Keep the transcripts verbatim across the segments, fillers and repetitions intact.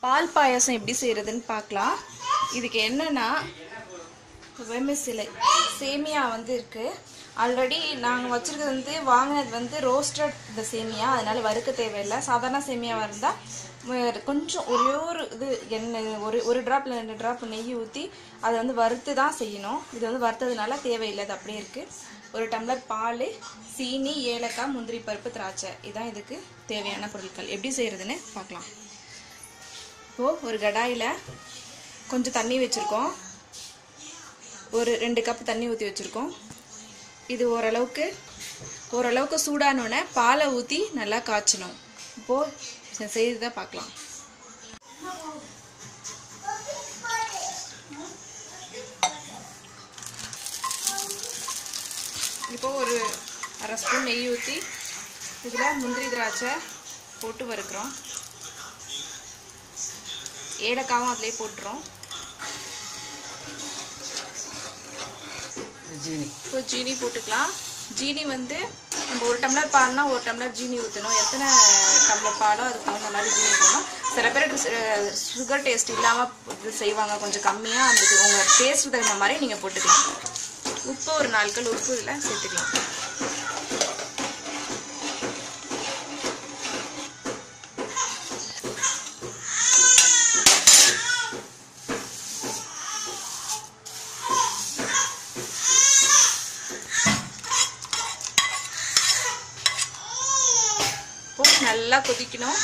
பால் பாயாசம் எப்படி செய்யறதுன்னு பார்க்கலாம். இதுக்கு என்னன்னா vermicelli சேமியா வந்து இருக்கு. ஆல்ரெடி நாங்கள் வச்சிருக்கிறது வந்து வாங்கினது வந்து ரோஸ்டட் இந்த சேமியா, அதனால வறுக்க தேவையில்லை. சாதாரண சேமியாவாக இருந்தால் கொஞ்சம் ஒரே ஒரு இது எண்ணெய் ஒரு ஒரு ட்ராப்பில் ரெண்டு ட்ராப் நெய் ஊற்றி அதை வந்து வறுத்து தான் செய்யணும். இது வந்து வறுத்ததுனால தேவையில்லை, அது அப்படியே இருக்குது. ஒரு டம்ளர் பால், சீனி, ஏலக்காய், முந்திரி பருப்பு, திராட்சை, இதுதான் இதுக்கு தேவையான பொருட்கள். எப்படி செய்கிறதுன்னு பார்க்கலாம். இப்போது ஒரு கடாயில் கொஞ்சம் தண்ணி வச்சுருக்கோம். ஒரு ரெண்டு கப் தண்ணி ஊற்றி வச்சுருக்கோம். இது ஓரளவுக்கு ஓரளவுக்கு சூடானோடனே பாலை ஊற்றி நல்லா காய்ச்சணும். இப்போது செய்து தான் பார்க்கலாம். இப்போது ஒரு அரை ஸ்பூன் நெய் ஊற்றி இதில் முந்திரி திராட்சை போட்டு வறுக்கிறோம். ஏலக்காவும் அதிலே போட்டுரும். இப்போ ஜீனி போட்டுக்கலாம். ஜீனி வந்து நம்ம ஒரு டம்ளர் பால்னா ஒரு டம்ளர் ஜீனி ஊற்றணும். எத்தனை டம்ளர் பாலோ அதுக்கு தகுந்த மாதிரி ஜீனி போடணும். சில பேர் சுகர் டேஸ்ட் இல்லாமல் இது செய்வாங்க, கொஞ்சம் கம்மியாக அந்த உங்கள் டேஸ்ட் தகுந்த மாதிரி நீங்கள் போட்டுக்கலாம். உப்பு ஒரு நாலு கல் உப்பு இதில் சேர்த்துக்கலாம். நல்லா கொதிக்கணும்.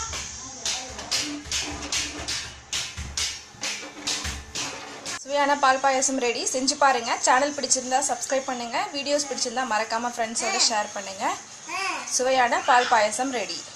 சுவையான பால் பாயாசம் ரெடி. செஞ்சு பாருங்க. சேனல் பிடிச்சிருந்தா சப்ஸ்கிரைப் பண்ணுங்க. வீடியோஸ் பிடிச்சிருந்தா மறக்காம ஃப்ரெண்ட்ஸோட ஷேர் பண்ணுங்க. சுவையான பால் பாயாசம் ரெடி.